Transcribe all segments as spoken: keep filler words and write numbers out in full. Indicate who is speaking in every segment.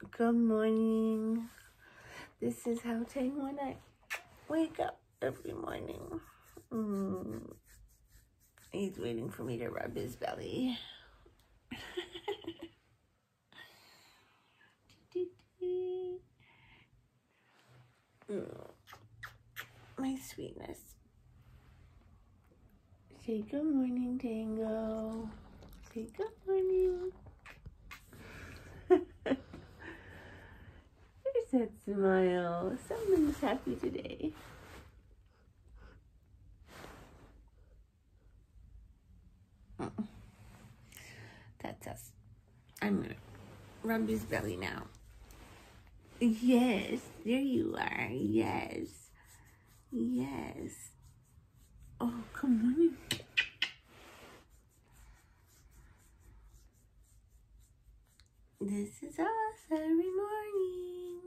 Speaker 1: Good morning. This is how Tang when I wake up every morning. Mm. He's waiting for me to rub his belly. mm. My sweetness. Say good morning, Tango. Say good morning. There's that smile. Someone's happy today. That's us. I'm gonna rub his belly now. Yes, there you are. Yes. Yes. Oh, come on. This is us every morning.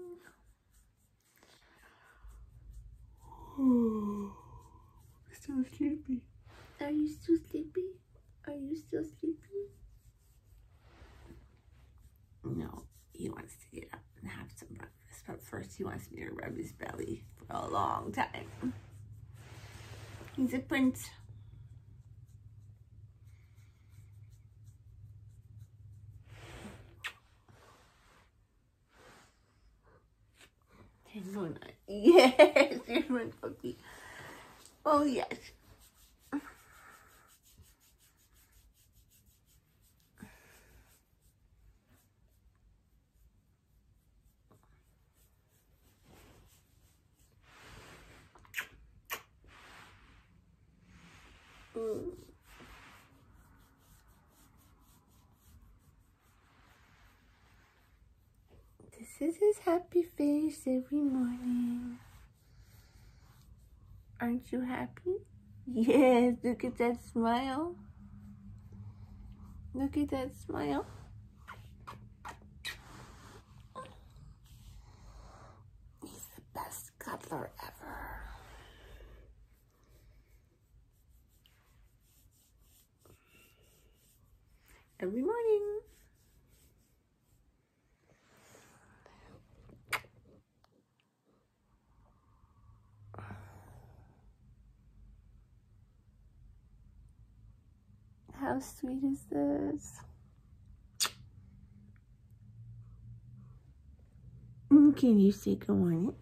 Speaker 1: Oh, still sleepy. Are you still sleepy? Are you still sleepy? No, he wants to get up and have some breakfast, but first he wants me to rub his belly for a long time. He's a prince. Yes, you're my puppy. Oh, yes. Mm. This is his happy face every morning. Aren't you happy? Yes, look at that smile. Look at that smile. He's the best cuddler ever. Every morning. How sweet is this? Can you say good morning?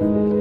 Speaker 1: you.